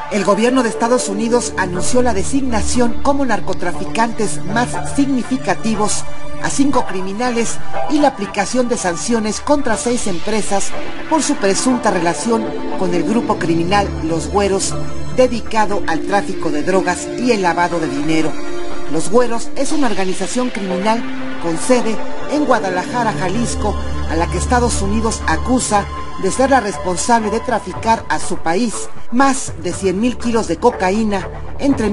El gobierno de Estados Unidos anunció la designación como narcotraficantes más significativos a 5 criminales y la aplicación de sanciones contra 6 empresas por su presunta relación con el grupo criminal Los Güeros, dedicado al tráfico de drogas y el lavado de dinero. Los Güeros es una organización criminal con sede en Guadalajara, Jalisco, a la que Estados Unidos acusa de ser la responsable de traficar a su país más de 100,000 kilos de cocaína entre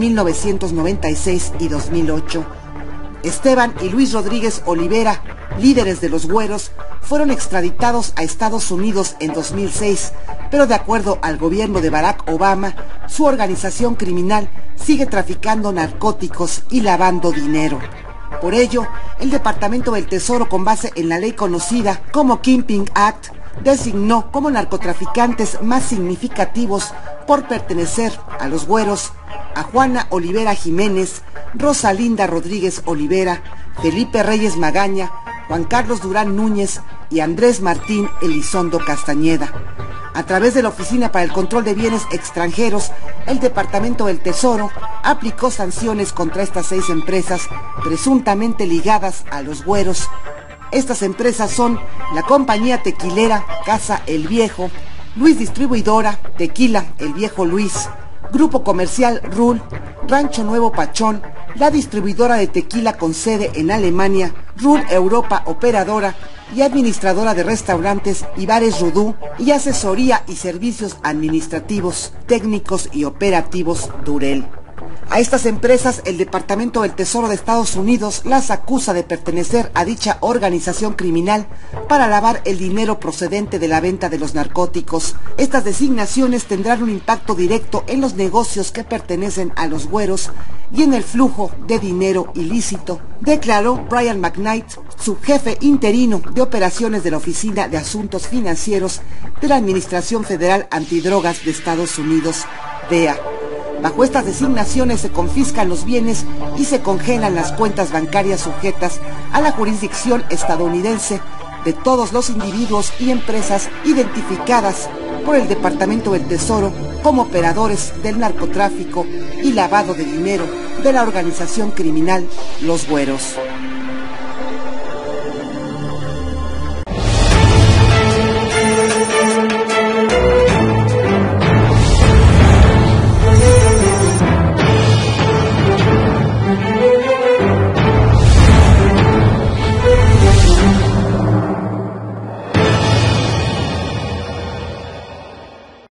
1996 y 2008. Esteban y Luis Rodríguez Olivera, líderes de Los Güeros, fueron extraditados a Estados Unidos en 2006, pero de acuerdo al gobierno de Barack Obama, su organización criminal sigue traficando narcóticos y lavando dinero. Por ello, el Departamento del Tesoro, con base en la ley conocida como Kingpin Act, designó como narcotraficantes más significativos por pertenecer a Los Güeros a Juana Olivera Jiménez, Rosalinda Rodríguez Olivera, Felipe Reyes Magaña, Juan Carlos Durán Núñez y Andrés Martín Elizondo Castañeda. A través de la Oficina para el Control de Bienes Extranjeros, el Departamento del Tesoro aplicó sanciones contra estas 6 empresas presuntamente ligadas a Los Güeros. Estas empresas son la compañía tequilera Casa El Viejo, Luis Distribuidora, Tequila El Viejo Luis, Grupo Comercial Ruhl, Rancho Nuevo Pachón, la distribuidora de tequila con sede en Alemania, Ruhl Europa Operadora y administradora de restaurantes y bares Rudú, y asesoría y servicios administrativos, técnicos y operativos Durel. A estas empresas, el Departamento del Tesoro de Estados Unidos las acusa de pertenecer a dicha organización criminal para lavar el dinero procedente de la venta de los narcóticos. Estas designaciones tendrán un impacto directo en los negocios que pertenecen a Los Güeros y en el flujo de dinero ilícito, declaró Brian McKnight, subjefe interino de operaciones de la Oficina de Asuntos Financieros de la Administración Federal Antidrogas de Estados Unidos, DEA. Bajo estas designaciones se confiscan los bienes y se congelan las cuentas bancarias sujetas a la jurisdicción estadounidense de todos los individuos y empresas identificadas por el Departamento del Tesoro como operadores del narcotráfico y lavado de dinero de la organización criminal Los Güeros.